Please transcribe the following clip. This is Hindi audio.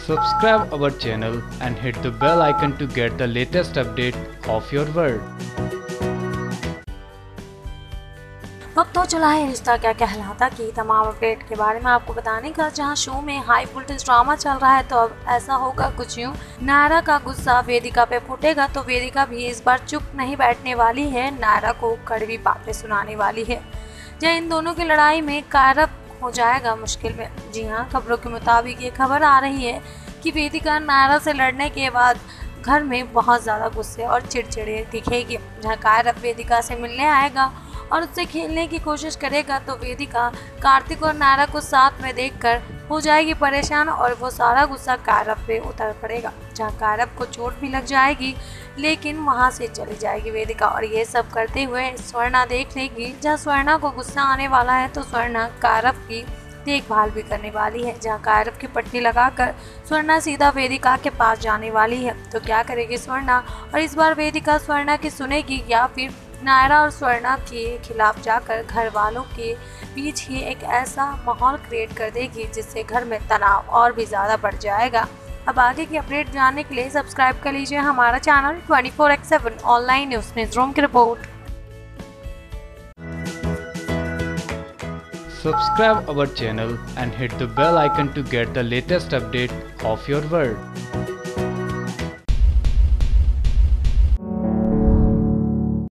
Subscribe our channel and hit the bell icon to get the latest update of your world. वक्त तो चला है रिश्ता क्या कहलाता की तमाम अपडेट के बारे में आपको बताने का। जहां शो में हाई वोल्टेज ड्रामा चल रहा है तो अब ऐसा होगा कुछ यूं। नायरा का गुस्सा वेदिका पे फूटेगा तो वेदिका भी इस बार चुप नहीं बैठने वाली है, नायरा को कड़वी बातें सुनाने वाली है। जहां इन दोनों की लड़ाई में कारक हो जाएगा मुश्किल में। जी हाँ, खबरों के मुताबिक ये खबर आ रही है कि वेदिका नायरा से लड़ने के बाद घर में बहुत ज़्यादा गुस्से और चिड़चिड़े दिखेगी। जहाँ कारक वेदिका से मिलने आएगा और उससे खेलने की कोशिश करेगा तो वेदिका कार्तिक और नायरा को साथ में देखकर हो जाएगी परेशान और वो सारा गुस्सा कारक पे उतर पड़ेगा। जहाँ कारक को चोट भी लग जाएगी लेकिन वहाँ से चली जाएगी वेदिका और ये सब करते हुए स्वर्णा देख लेगी। जहाँ स्वर्णा को गुस्सा आने वाला है तो स्वर्णा कारक की देखभाल भी करने वाली है। जहाँ कारक की पट्टी लगाकर स्वर्णा सीधा वेदिका के पास जाने वाली है। तो क्या करेगी स्वर्णा, और इस बार वेदिका स्वर्णा की सुनेगी या फिर नायरा और स्वर्णा के खिलाफ जाकर घर वालों के बीच ही एक ऐसा माहौल क्रिएट कर देगी जिससे घर में तनाव और भी ज़्यादा बढ़ जाएगा। अब आगे की अपडेट जानने के लिए सब्सक्राइब कर लीजिए हमारा चैनल 24/7 ऑनलाइन न्यूज़ न्यूज़रूम की रिपोर्ट। Subscribe our channel and hit the bell icon to get the latest update of your world.